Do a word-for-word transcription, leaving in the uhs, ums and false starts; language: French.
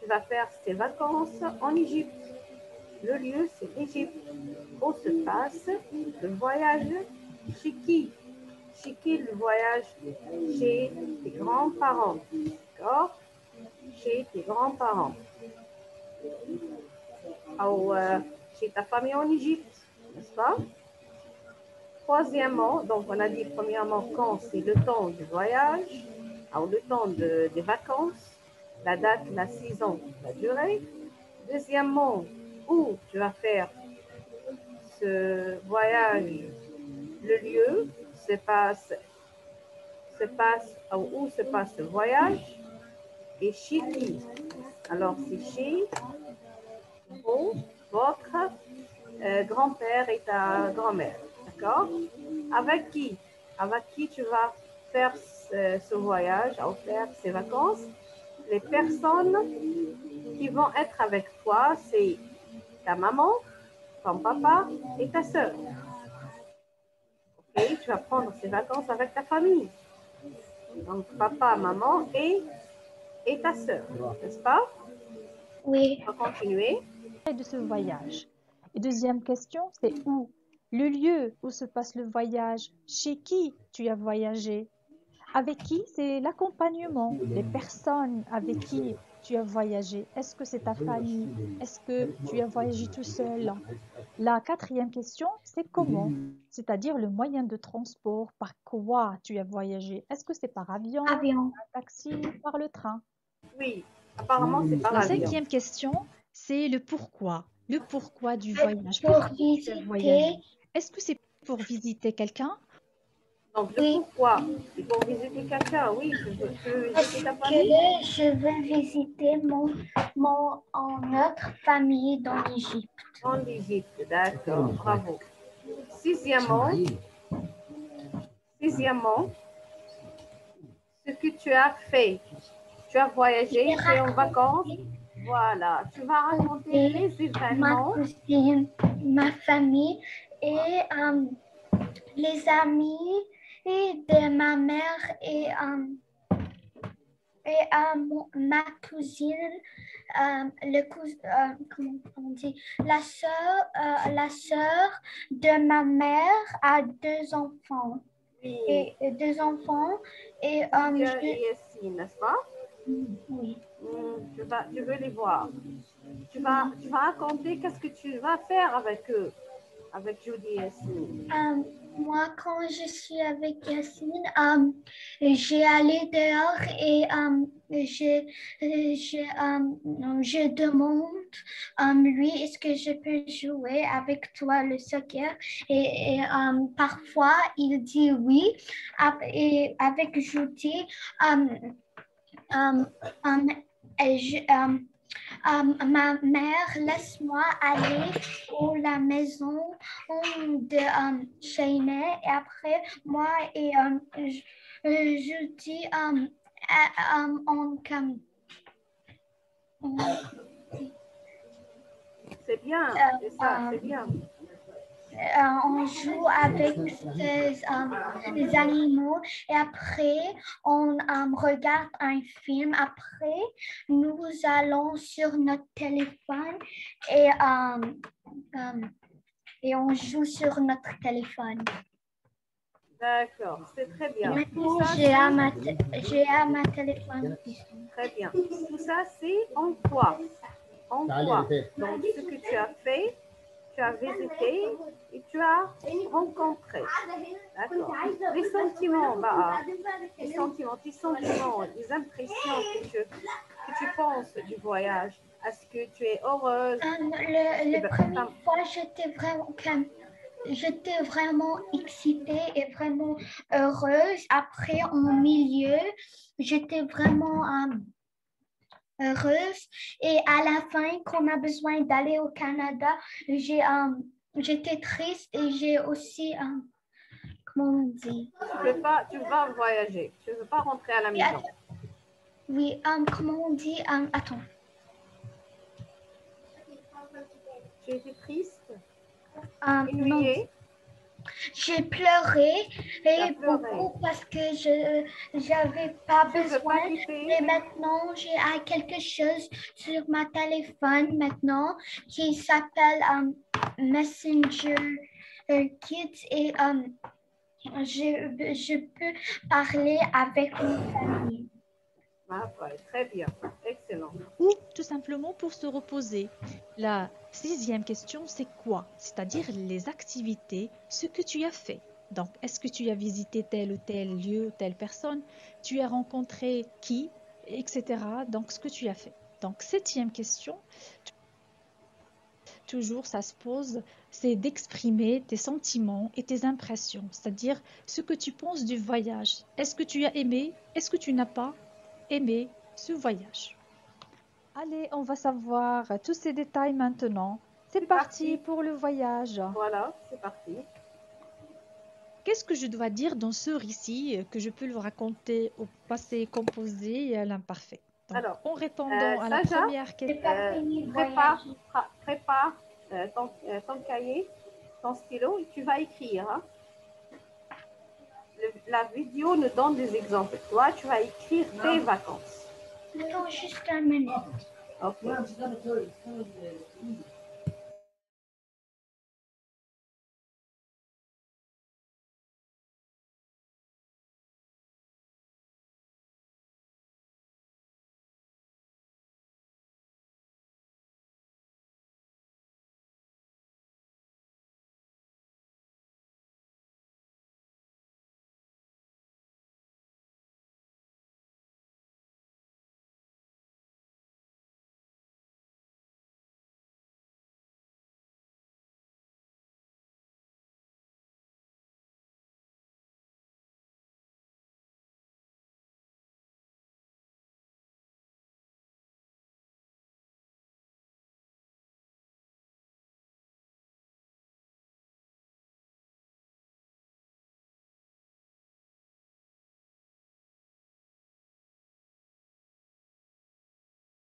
vas faire tes vacances en Égypte. Le lieu, c'est l'Égypte. Où se passe le voyage? Chez qui? Chez qui le voyage? Chez tes grands-parents. D'accord? Chez tes grands-parents. Ou euh, chez ta famille en Égypte, n'est-ce pas? Troisièmement, donc on a dit premièrement quand c'est le temps du voyage, ou le temps de, des vacances, la date, la saison, la durée. Deuxièmement, où tu vas faire ce voyage, le lieu, se passe, se passe, où se passe le voyage et chez qui. Alors c'est chez vous, votre euh, grand-père et ta grand-mère, d'accord? Avec qui? Avec qui tu vas faire ce, ce voyage, ou faire ces vacances? Les personnes qui vont être avec toi, c'est ta maman, ton papa et ta sœur. Ok, tu vas prendre ces vacances avec ta famille. Donc, papa, maman et, et ta sœur, n'est-ce pas? Oui. On va continuer. De ce voyage. Et deuxième question, c'est où? Le lieu où se passe le voyage. Chez qui tu as voyagé? Avec qui? C'est l'accompagnement. Les personnes avec qui tu as voyagé. Est-ce que c'est ta famille? Est-ce que tu as voyagé tout seul? La quatrième question, c'est comment? C'est-à-dire le moyen de transport. Par quoi tu as voyagé? Est-ce que c'est par avion, Avion. par taxi, par le train? Oui, apparemment, c'est par La avion. cinquième question, c'est le pourquoi. Le pourquoi du voyage. Pour Pourquoi tu as visiter. voyagé? Est-ce que c'est pour visiter quelqu'un? Donc, le Oui. pourquoi? C'est pour visiter quelqu'un, oui, tu veux, tu veux Parce visiter ta que famille? je veux visiter mon, mon, notre famille dans l'Égypte. En Égypte, d'accord, bravo. Sixièmement, sixièmement, ce que tu as fait. Tu as voyagé, tu es en vacances. Voilà, tu vas raconter les Ma événements. cousine, ma famille et euh, les amis et de ma mère et, euh, et euh, mon- ma cousine, euh, le cous, euh, comment on dit, la sœur, euh, la sœur de ma mère a deux enfants. Oui, Et, et deux enfants et euh, Dieu je- et Yassine, n'est-ce pas? oui. Hmm, tu, vas, tu veux les voir. Tu vas, tu vas raconter qu'est-ce que tu vas faire avec eux, avec Judy et Yassine. Euh, moi, quand je suis avec Yasmine, euh, j'ai allé dehors et euh, je, je, euh, je demande euh, lui, est-ce que je peux jouer avec toi le soccer? Et, et, euh, parfois, il dit oui. Et avec Judy, euh, euh, euh, et je, euh, Um, ma mère laisse-moi aller à la maison de um, Shayna et après moi et um, je, je dis um, à, um, on comme C'est bien, euh, c'est ça, euh, c'est bien. euh, on joue avec ces, um, les animaux et après on um, regarde un film. Après, nous allons sur notre téléphone et, um, um, et on joue sur notre téléphone. D'accord, c'est très bien. Tout Maintenant, ça, j'ai à, c'est ma j'ai à ma téléphone. très bien. Tout ça, c'est en quoi? En quoi? Donc, ce que tu as fait, tu as visité et tu as rencontré. D'accord. Les sentiments, bah, les sentiments, tes sentiments, les impressions que tu, que tu penses du voyage. Est-ce que tu es heureuse? Um, le, Eh la ben, première fois, j'étais vraiment comme j'étais vraiment excitée et vraiment heureuse. Après, en milieu, j'étais vraiment um, heureuse. Et à la fin, quand on a besoin d'aller au Canada, j'ai, um, j'étais triste et j'ai aussi, um, comment on dit? tu veux pas, tu vas voyager. Tu ne veux pas rentrer à la Oui, maison. attends. Oui, um, comment on dit? Um, attends. Tu étais triste, Um, non. ennuyée. j'ai pleuré et pleuré. beaucoup parce que je n'avais pas Tu veux besoin. pas quitter? Et maintenant, j'ai ah, quelque chose sur ma téléphone maintenant qui s'appelle um, Messenger euh, Kids et um, je, je peux parler avec mon famille. Ah, ouais, très bien, excellent. Ou tout simplement pour se reposer. La sixième question, c'est quoi? C'est-à-dire les activités, ce que tu as fait. Donc, est-ce que tu as visité tel ou tel lieu, telle personne? Tu as rencontré qui? Etc. Donc, ce que tu as fait. Donc, septième question, toujours ça se pose, c'est d'exprimer tes sentiments et tes impressions. C'est-à-dire ce que tu penses du voyage. Est-ce que tu as aimé? Est-ce que tu n'as pas aimé ce voyage? Allez, on va savoir tous ces détails maintenant. C'est C'est parti parti. pour le voyage. Voilà, c'est parti. Qu'est-ce que je dois dire dans ce récit que je peux le raconter au passé composé et à l'imparfait? Donc, Alors, en euh, répondant à la Saja, première question, J'ai pas euh, fini de prépare, voyager. pra- prépare euh, ton, euh, ton cahier, ton stylo et tu vas écrire. Hein. Le- la vidéo nous donne des exemples. Toi, tu vas écrire tes vacances. Attends juste une minute. Ok.